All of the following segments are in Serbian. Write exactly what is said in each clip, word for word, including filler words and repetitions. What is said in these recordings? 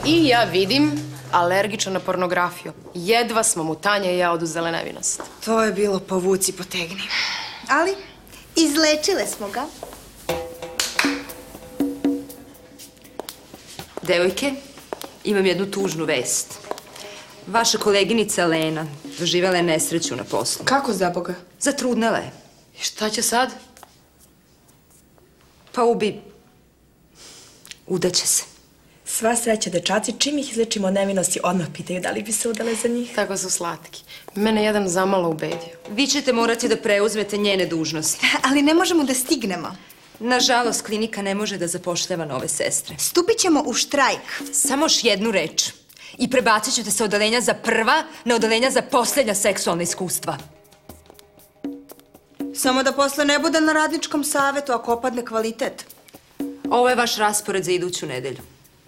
I ja vidim, alergičan na pornografiju. Jedva smo mu Tanja i ja oduzele nevinost. To je bilo povuci potegni. Ali, izlečile smo ga. Devojke, imam jednu tužnu vest. Vaša koleginica Lena doživjela je nesreću na poslu. Kako za Boga? Zatrudnela je. I šta će sad? Pa ubi... Udaće se. Sva sreća, dečaci, čim ih izlečimo od nevinosti, odmah pitaju da li bi se udale za njih. Tako su slatki. Mene jedan zamalo ubedio. Vi ćete morati da preuzmete njene dužnosti. Ali ne možemo da stignemo. Nažalost, klinika ne može da zapošljava nove sestre. Stupit ćemo u štrajk. Samo još jednu reč. I prebacit ćete se odeljenja za prva na odeljenja za posljednja seksualna iskustva. Samo da posle ne bude na radničkom savetu ako opadne kvalitet. Ovo je vaš raspored za iduću nedelju.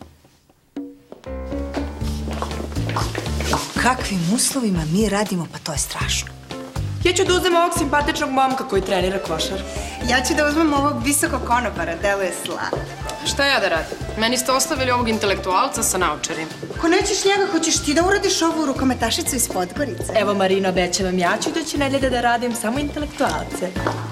U kakvim uslovima mi radimo, pa to je strašno. Ja ću da uzem ovog simpatičnog momka koji trenira košar. Ja ću da uzmem ovog visokog konobara, deluje slatko. Šta ja da radim? Meni ste ostavili ovog intelektualca sa naočarima. Ako nećeš njega, hoćeš ti da uradiš ovu rukometašicu iz Podgorice? Evo, Marino, obećavam, ja ću iduće nedelje da radim samo intelektualce.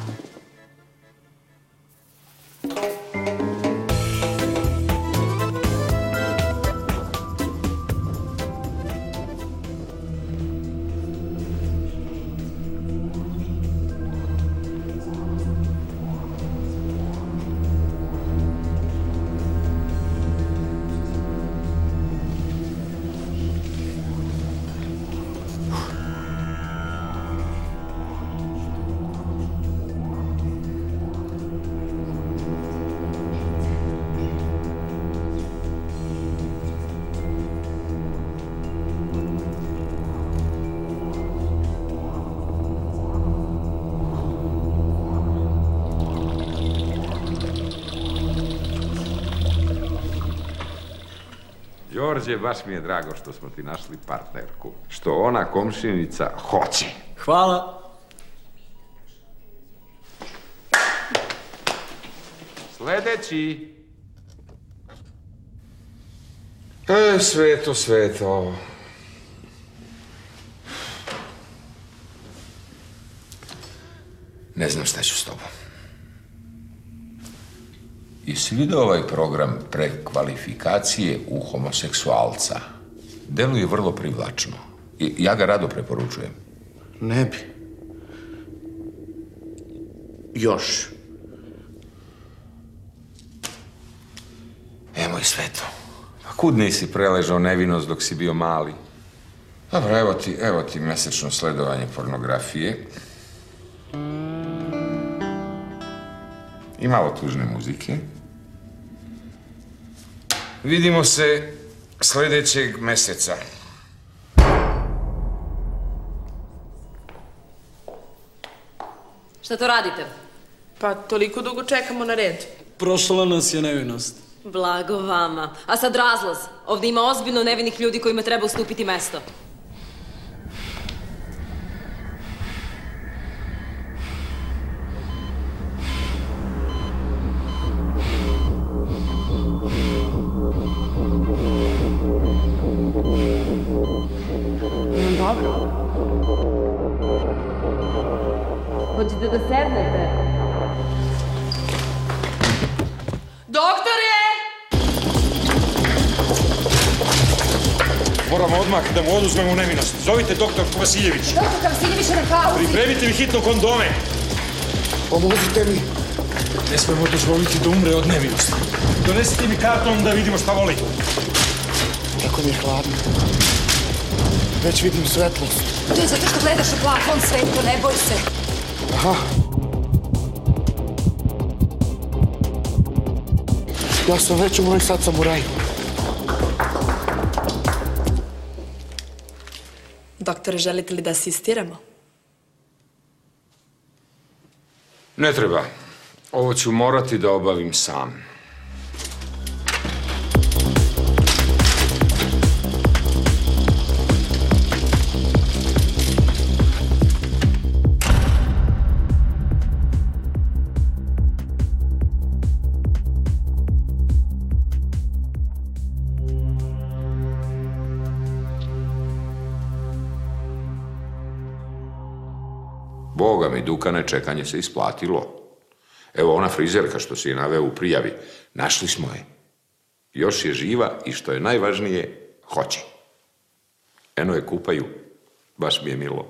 Đorđe, baš mi je drago što smo ti našli partnerku. Što ona komšinica hoće. Hvala. Sledeći. E, sveto, sveto. Ne znam šta ću s tobom. Jesi vidio ovaj program prekvalifikacije u homoseksualca? Deluje vrlo privlačno. I ja ga rado preporučujem. Ne bi. Još. E, moj sveto. Pa kud nisi preležao nevinost dok si bio mali? Dobro, evo ti, evo ti mesečno sledovanje pornografije. I malo tužne muzike. Vidimo se sljedećeg meseca. Šta to radite? Pa toliko dugo čekamo na red. Prošla nas je nevinost. Blago vama. A sad razlaz. Ovdje ima ozbiljno nevinih ljudi kojima treba ustupiti mesto. Dobro. Hoćete da sednete? Doktore! Moramo odmah da mu oduzmemo nevinost. Zovite doktorku Vasiljević. Doktor Vasiljević je na pauzi. Pripremite mi hitno kondome. Pomozite mi. Ne smemo dozvoliti da umre od nevinosti. Donesite mi karton da vidimo šta voli. Kako mi je hladno. Već vidim svetlost. To je zato što gledaš u plafon, Sveto, ne boj se. Aha. Ja sam već umro i sad sam u raju. Doktore, želite li da asistiramo? Ne treba. Ovo ću morati da obavim sam. Boga mi, Dukane, čekanje se isplatilo. Evo ona frizerka što si je naveo u prijavi, našli smo je. Još je živa i što je najvažnije, hoće. Eno je kupaju, baš mi je milo.